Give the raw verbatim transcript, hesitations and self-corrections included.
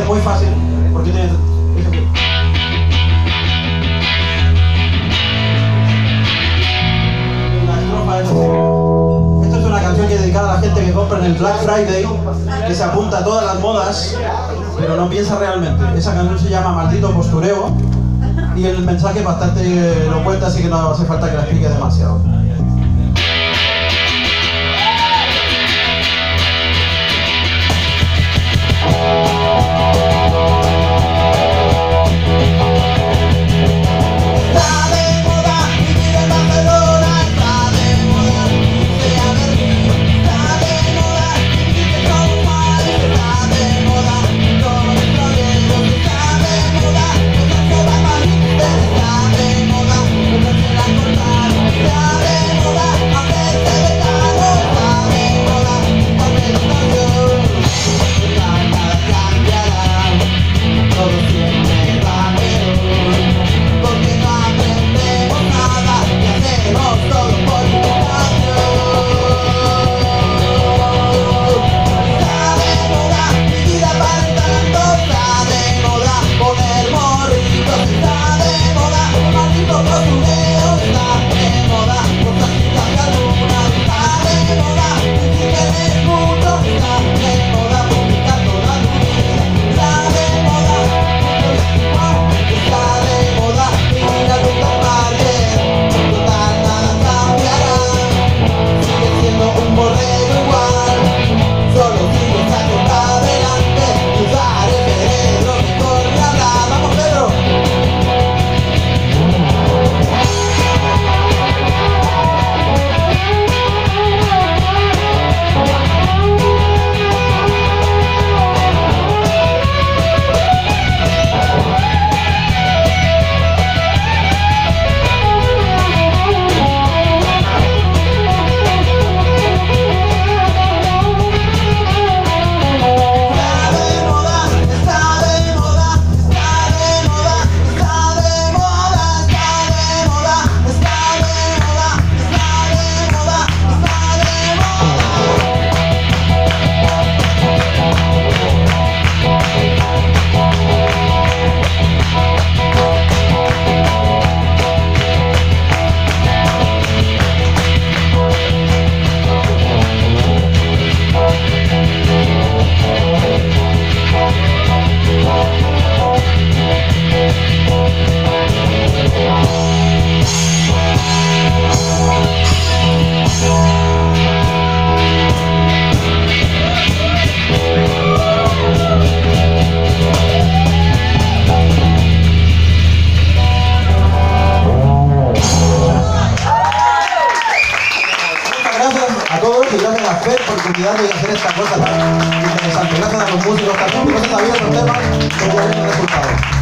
muy fácil, porque tiene... La estrofa es así. Esta es una canción que es dedicada a la gente que compra en el Black Friday, que se apunta a todas las modas, pero no piensa realmente. Esa canción se llama Maldito Postureo, y el mensaje es bastante elocuente, así que no hace falta que la explique demasiado. A todos y gracias a Fer por oportunidad de hacer esta cosa tan interesante. Gracias a los músicos también, porque está bien los temas que ya ven el resultado.